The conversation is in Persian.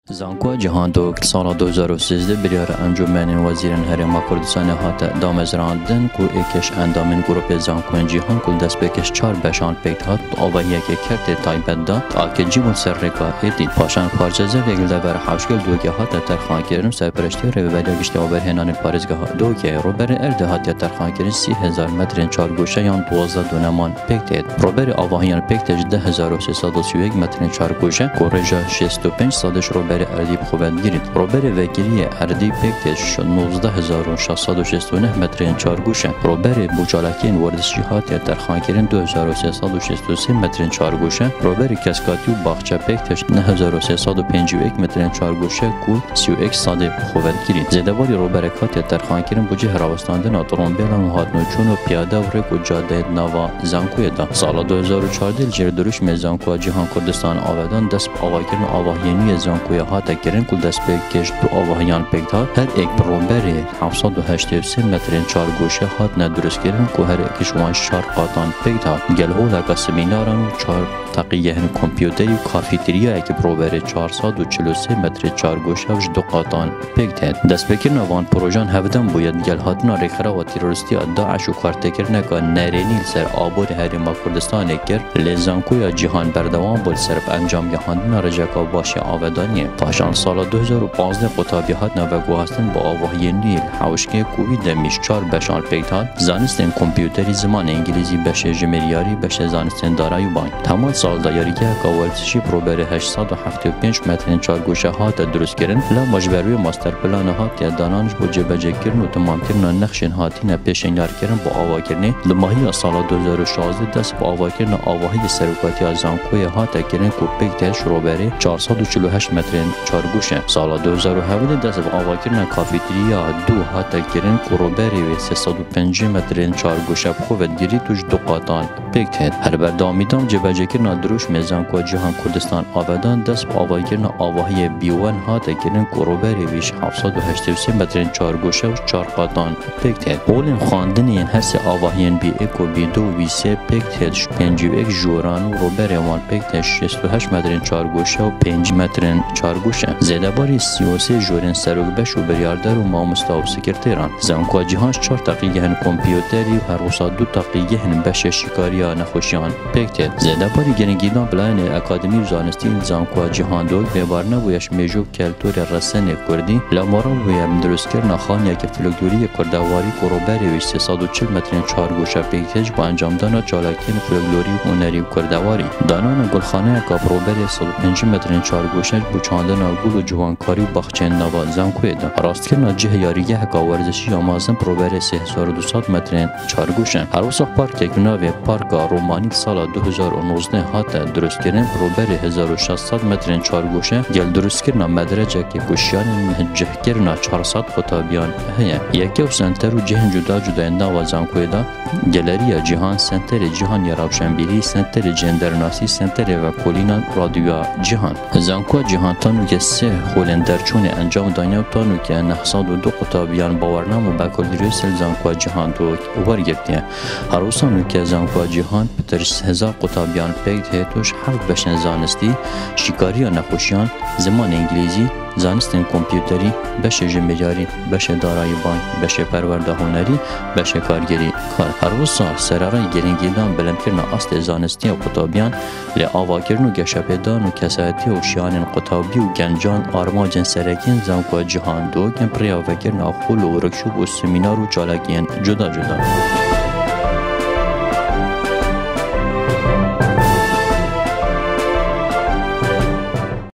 زانکو جهان دو سال 2013 بریار انجمن وزیران هرم کردستان هات دامزراندن کو اکش اندامن گروپ زانکو جهان کل دست بکش 4 بشان پیت هات آوایی که کرد تایبت داد آکه جیبون سر رکا ادی پاشان پارچزه وگل بر حوشگل دوگه هات ترخان کردن سرپرشتی رو ولی گشته آور هنان پارزگاه دوگه روبر ارده هات ترخان کردن 30,000 متر 4 گوشه یان 12 دونمان پیت روبر آواهیان پیت 10331 متر 4 گوشه کورژا 65 صدش روبر اردی خوبت گیرید روبر وکیلی اردی پیکتش 19669 متر 4 گوشه روبر بوچالکین وردشی هات ترخان کردن 2363 متر 4 گوشه روبر کسکاتی و باغچه پیکتش 9351 متر 4 گوشه کول 31 صد خوبت گیرید زیدواری روبر کات ترخان کردن بوجه هراوستاندن اترومبیلان و هاتنوچون و پیاده و رک و جاده نوا زانکوی دا سال 2014 جردروش میزانکو جهان کردستان آوادان دست آواکرن آواهینی زانکوی هات کرن کل دست بکش تو آواهیان پیکتار هر ایک روبر 783 متر 4 گوشه هات ندرست کردن که هر ایکش وان 4 قاطان پیکتار گلهو لگا سمیناران و 4 تقیه کامپیوتری و کافیتریا که روبر 443 متر 4 گوشه و 2 قاطان پیکتار دست بکرن وان پروژان هفدن باید گل هاتنا رخرا و تروریستی داعش و کارتکرن که نرینیل سر آباد هرم کردستان کر لزانکوی جهان بردوام بول سرپ انجام یهاندن رجکا باشه آودانیه پاشان سال 2015 قطابیات نوگو هستن با آواهی نیل حوشگه کوی دمیش 4 بشان پیکتان زانستن کامپیوتری زمان انگلیزی بشه جمریاری بشه زانستن دارای بان تمام سال دایاریگه کاولتشی پروبر 875 متر 4 گوشه هات درست کردن لا مجبروی ماستر پلان هات یا دانانش با جبجه کردن و تمام کردن نقشن هاتین پیشنیار کردن با آواکرنه لماهی سال 2016 دست با آواکرن آواهی سرکاتی از زانکوی هات کردن کو پیکتش روبره 448 متر 4 گوشه سال 2017 دست با آواکرن کافیتریا دو هات کردن کو روبره 305 متر 4 گوشه خوبت گیری توش 2 قاطان پیکت هر بردامیدام جبجه کردن دروش میزانکو جهان کردستان آبادان دست با آواکرن آواهی بیوان هات کردن کو روبره 783 متر 4 گوشه و 4 قاطان پیکت اولین خواندن این هست آواهین بی اکو بی دو بی سه پیکتش 51 جوران و روبر وان پیکتش 68 متر 4 گوشه و 5 متر 4 گوشه زیده باری 33 جورن سروک بش و بریاردر و مامستا و سکرتیران زانکو جهانش 4 تقیه هن کمپیوتری و هر وسط 2 تقیه هن بش شکاری ها نخوشیان پیکتت زیده باری گنگیدان بلاین اکادمی و زانستی زانکو جهان دو بیبارنه ویش میجو کلتور رسن کردی لامارا ویم درست کرنا خانیا که فلکدوری کردواری کروبری 340 متر 4 گوشه پیکتش با انجام دانا چالاکین فلکدوری و هنری کردواری دانان گلخانه کاپروبری 105 متر 4 گوشه بچاندن گل و جوانکاری و باغچه نوا زانکوی دا راست کردن جه یاریگه هکا ورزشی آمازن پروبری 3200 متر 4 گوشه هر وسط پارک تکناوی پارک رومانی سال 2019 هات درست کردن پروبری 1600 متر 4 گوشه گل درست کردن مدرجه که کشیان مهجه کردن 400 قطابیان هیا یکی و سنتر و جهن جدا جدا نوا زانکوی دا گلری جهان سنتر جهان یا روشنبیری سنتر جندرناسی سنتر و کلینا رادیو جهان زانکو جهان تانو که 3 خولن درچون انجام دانیا تانو که 902 قطابیان باورنام و بکلدری سل زانکو جهان تو ورگرتیه هر وسانو که زانکو جهان پتر 1000 قطابیان پیت هتوش 7 بشن زانستی شکاری و نخوشیان زمان انگلیزی زانستن کامپیوتری بشه جمریاری بشه دارای بانک بشه پرورده هنری بشه کارگری کار هر وسا سرارای گرینگیدان بلندکرن اصل زانستی و قطابیان لی آواکرن و گشپدان و کسایتی و شیان قطابی و گنجان آرماجن سرکین زانکو جهان دو گن پریاوکرن اخول و رکشوب و سمینار و چالاکین جدا جدا